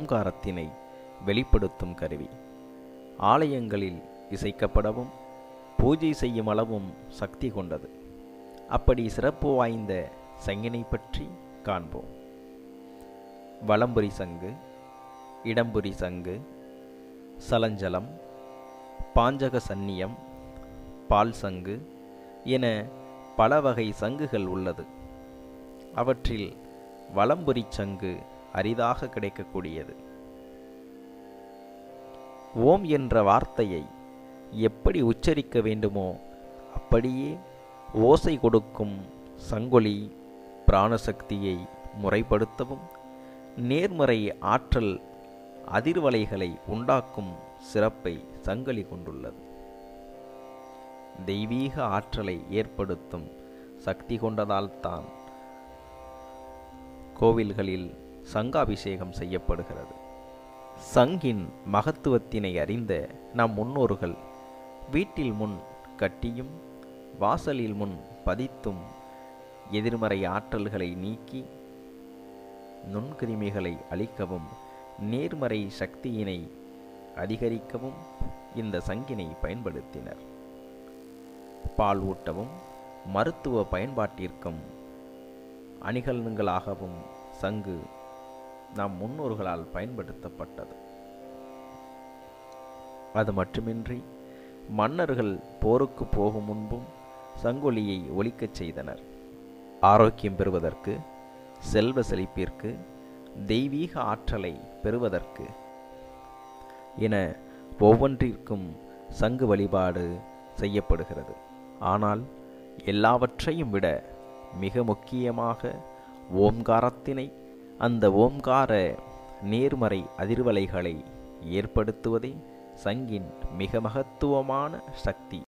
ஓம்காரத்தினை வெளிப்படுத்தும் கருவி. ஆலயங்களில் இசைக்கப்படவும் பூஜை செய்யும் அளவும் சக்தி கொண்டது. அப்படி சிறப்பு வாய்ந்த சங்கினை பற்றி காண்போம். வலம்புரி சங்கு, இடம்புரி சங்கு, சலஞ்சலம், பாஞ்சக சந்நியம், பால் சங்கு என பல வகை சங்குகள் உள்ளது. அவற்றில் வலம்புரி சங்கு அரிதாக கிடைக்கக்கூடியது. ஓம் என்ற வார்த்தையை எப்படி உச்சரிக்க வேண்டுமோ அப்படியே ஓசை கொடுக்கும் சங்கொலி பிராணசக்தியை முறைப்படுத்தவும் நேர்மறை ஆற்றல் அதிர்வலைகளை உண்டாக்கும் சிறப்பை சங்கொலி கொண்டுள்ளது. தெய்வீக ஆற்றலை ஏற்படுத்தும் சக்தி கொண்டதால்தான் கோவில்களில் சங்காபிஷேகம் செய்யப்படுகிறது. சங்கின் மகத்துவத்தினை அறிந்த நம் முன்னோர்கள் வீட்டில் முன் கட்டியும் வாசலில் முன் பதித்தும் எதிர்மறை ஆற்றல்களை நீக்கி நுண்கிருமிகளை அழிக்கவும் நேர்மறை சக்தியினை அதிகரிக்கவும் இந்த சங்கினை பயன்படுத்தினர். பால் ஊட்டவும் மருத்துவ பயன்பாட்டிற்கும் அணிகலன்களாகவும் சங்கு நம் முன்னோர்களால் பயன்படுத்தப்பட்டது. அது மட்டுமின்றி மன்னர்கள் போருக்கு போகும் முன்பும் சங்கொலியை ஒலிக்கச் செய்தனர். ஆரோக்கியம் பெறுவதற்கு, செல்வ செழிப்பிற்கு, தெய்வீக ஆற்றலை பெறுவதற்கு என ஒவ்வொன்றிற்கும் சங்கு வழிபாடு செய்யப்படுகிறது. ஆனால் எல்லாவற்றையும் விட மிக முக்கியமாக ஓம்காரத்தினை, அந்த ஓம்கார நேர்மறை அதிர்வலைகளை ஏற்படுத்துவதே சங்கின் மிக மகத்துவமான சக்தி.